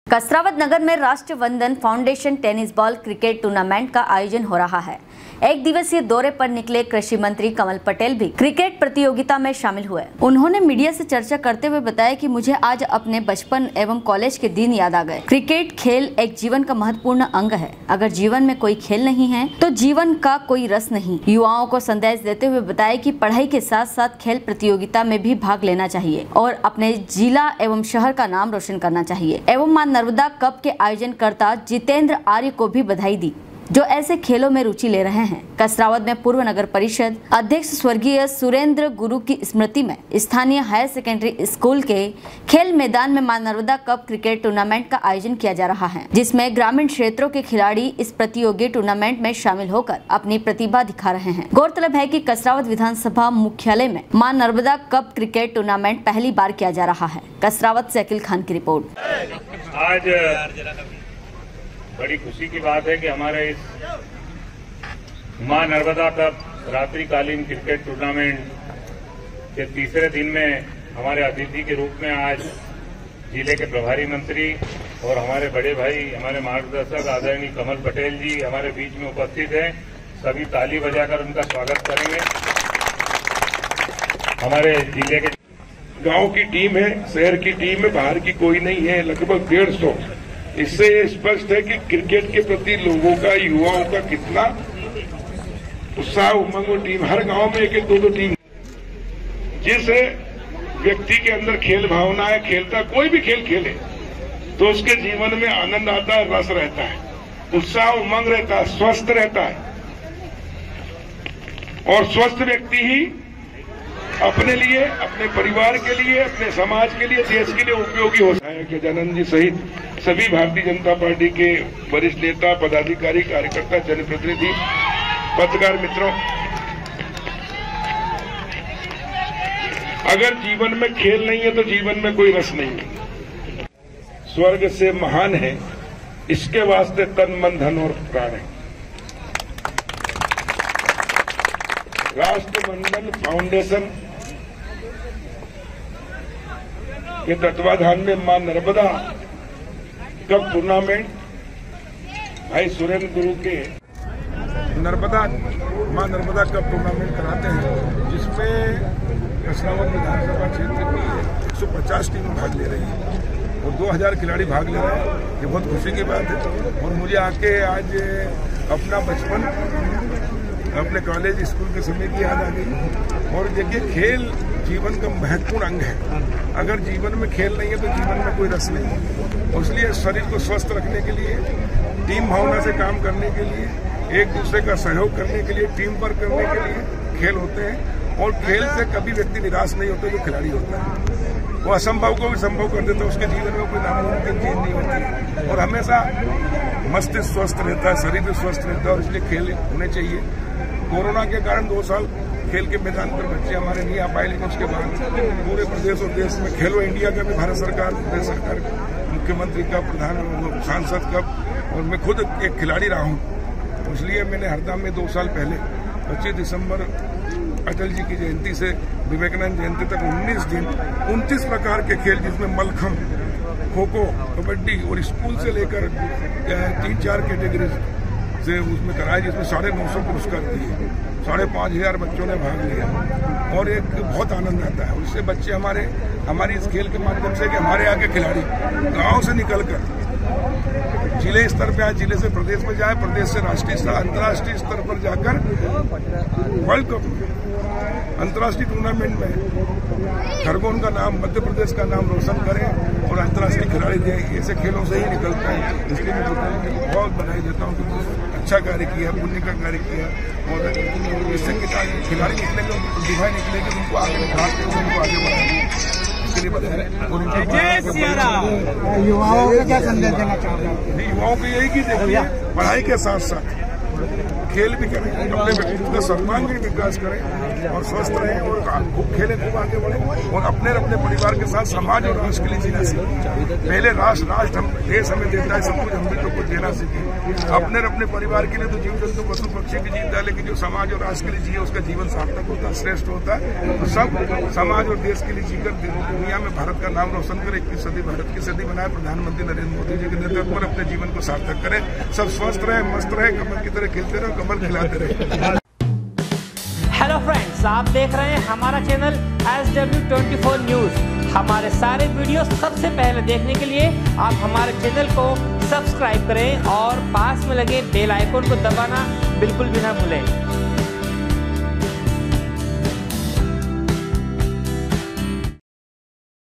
कसरावत नगर में Rashtriya Vandan foundation tennis ball cricket tournament का आयोजन हो रहा है। एक दिवसीय दौरे पर निकले कृषि मंत्री कमल पटेल भी क्रिकेट प्रतियोगिता में शामिल हुए। उन्होंने मीडिया से चर्चा करते हुए बताया कि मुझे आज अपने बचपन एवं कॉलेज के दिन याद आ गए। क्रिकेट खेल एक जीवन का महत्वपूर्ण अंग है। अगर जीवन में कोई खेल नहीं है तो जीवन का कोई रस नहीं। युवाओं को संदेश देते हुए बताया कि पढ़ाई के साथ साथ खेल प्रतियोगिता में भी भाग लेना चाहिए और अपने जिला एवं शहर का नाम रोशन करना चाहिए। एवं मां नर्मदा कप के आयोजनकर्ता जितेंद्र आर्य को भी बधाई दी, जो ऐसे खेलों में रुचि ले रहे हैं। कसरावत में पूर्व नगर परिषद अध्यक्ष स्वर्गीय सुरेंद्र गुरु की स्मृति में स्थानीय हायर सेकेंडरी स्कूल के खेल मैदान में मां नर्मदा कप क्रिकेट टूर्नामेंट का आयोजन किया जा रहा है, जिसमें ग्रामीण क्षेत्रों के खिलाड़ी इस प्रतियोगी टूर्नामेंट में शामिल होकर अपनी प्रतिभा दिखा रहे हैं। गौरतलब है कि कसरावत विधानसभा मुख्यालय में मां नर्मदा कप क्रिकेट टूर्नामेंट पहली बार किया जा रहा है। कसरावत से अकील खान की रिपोर्ट। आज बड़ी खुशी की बात है कि हमारे इस मां नर्मदा कप रात्रिकालीन क्रिकेट टूर्नामेंट के तीसरे दिन में हमारे अतिथि के रूप में आज जिले के प्रभारी मंत्री और हमारे बड़े भाई, हमारे मार्गदर्शक आदरणीय कमल पटेल जी हमारे बीच में उपस्थित हैं। सभी ताली बजाकर उनका स्वागत करेंगे। हमारे जिले के गांव की टीम है, शहर की टीम है, बाहर की कोई नहीं है, लगभग 150। इससे स्पष्ट है कि क्रिकेट के प्रति लोगों का, युवाओं का कितना उत्साह, उमंग और टीम। हर गांव में एक दो टीम। जिस व्यक्ति के अंदर खेल भावना है, खेलता कोई भी खेल खेले तो उसके जीवन में आनंद आता है, रस रहता है, उत्साह उमंग रहता है, स्वस्थ रहता है। और स्वस्थ व्यक्ति ही अपने लिए, अपने परिवार के लिए, अपने समाज के लिए, देश के लिए उपयोगी होता है। गजानंद जी सहित सभी भारतीय जनता पार्टी के वरिष्ठ नेता, पदाधिकारी, कार्यकर्ता, जनप्रतिनिधि, पत्रकार मित्रों, अगर जीवन में खेल नहीं है तो जीवन में कोई रस नहीं है। स्वर्ग से महान है, इसके वास्ते तन मन धन और प्राण है। राष्ट्रीय वंदन फाउंडेशन के तत्वाधान में मां नर्मदा कप टूर्नामेंट भाई सुरेंद्र गुरु के मां नर्मदा कप टूर्नामेंट कराते हैं, जिसमें कसरावत विधानसभा क्षेत्र की 150 टीम भाग ले रही है और 2000 खिलाड़ी भाग ले रहे हैं। ये बहुत खुशी की बात है। और मुझे आके आज अपना बचपन, अपने कॉलेज स्कूल के समय की याद आ गई। और देखिए, खेल जीवन का महत्वपूर्ण अंग है। अगर जीवन में खेल नहीं है तो जीवन में कोई रस नहीं है। और इसलिए शरीर को स्वस्थ रखने के लिए, टीम भावना से काम करने के लिए, एक दूसरे का सहयोग करने के लिए, टीम वर्क करने के लिए खेल होते हैं। और खेल से कभी व्यक्ति निराश नहीं होता जो खिलाड़ी होता है। वो असंभव को भी संभव कर देता है, उसके जीवन में कोई नामुमकिन चीज नहीं होती। और हमेशा मस्तिष्क स्वस्थ रहता है, शरीर भी स्वस्थ रहता है, और इसलिए खेल होने चाहिए। कोरोना के कारण 2 साल खेल के मैदान पर बच्चे हमारे नहीं आ पाए, लेकिन उसके बाद पूरे प्रदेश और देश में खेलो इंडिया का भी भारत सरकार, प्रदेश सरकार, मुख्यमंत्री का, प्रधान सांसद का, और मैं खुद एक खिलाड़ी रहा हूँ। इसलिए मैंने हरदा में 2 साल पहले 25 दिसंबर अटल जी की जयंती से विवेकानंद जयंती तक 19 दिन 29 प्रकार के खेल, जिसमें मलखम, खो खो, कबड्डी और स्कूल से लेकर 3-4 कैटेगरी से उसमें कराया, जिसमें 950 पुरस्कार दिए। 5500 बच्चों ने भाग लिया और एक बहुत आनंद आता है। उससे बच्चे हमारी इस खेल के माध्यम से कि हमारे यहाँ के खिलाड़ी गांव से निकलकर जिले स्तर पे आए, जिले से प्रदेश में जाए, प्रदेश से राष्ट्रीय स्तर, अंतर्राष्ट्रीय स्तर पर जाकर वर्ल्ड कप, अंतर्राष्ट्रीय टूर्नामेंट में खरगोन का नाम, मध्य प्रदेश का नाम रोशन करें और अंतर्राष्ट्रीय खिलाड़ी दें। ऐसे खेलों से ही निकलता है। इसलिए मैं बहुत बधाई देता हूँ कि अच्छा कार्य किया, पुण्य का कार्य किया। और इससे खिलाड़ी निकलेंगे, उनकी प्रतिभा निकलेगी, उनको आगे निखारते हुए उनको आगे बढ़ाएंगे। युवाओं को क्या संदेश देना चाहते हैं? युवाओं को यही कि देखिए, पढ़ाई के साथ साथ खेल भी करें, अपने व्यक्तित्व का सर्वांगीण विकास करें। और स्वस्थ रहें और खूब खेलें, खूब आगे बढ़े और अपने परिवार के साथ समाज और राष्ट्र के लिए जीना सीखें। पहले राष्ट्र देश हमें देता है सब कुछ, हम भी तो कुछ देना सीखें। अपने परिवार के लिए तो जीव जंतु पशु पक्षी की जीता है, लेकिन जो समाज और राष्ट्र के लिए जिए उसका जीवन सार्थक होता है, श्रेष्ठ होता है। तो सब समाज और देश के लिए जीकर दुनिया में भारत का नाम रोशन करे, 21वीं सदी भारत की सदी बनाए। प्रधानमंत्री नरेंद्र मोदी जी के नेतृत्व में अपने जीवन को सार्थक करें। सब स्वस्थ रहे, मस्त रहे, कमल की तरह खिलते रहे, कमल खिलाते रहे। हेलो फ्रेंड्स, आप देख रहे हैं हमारा चैनल SW24 न्यूज। हमारे सारे वीडियो सबसे पहले देखने के लिए आप हमारे चैनल को सब्सक्राइब करें और पास में लगे बेल आइकन को दबाना बिल्कुल भी ना भूलें।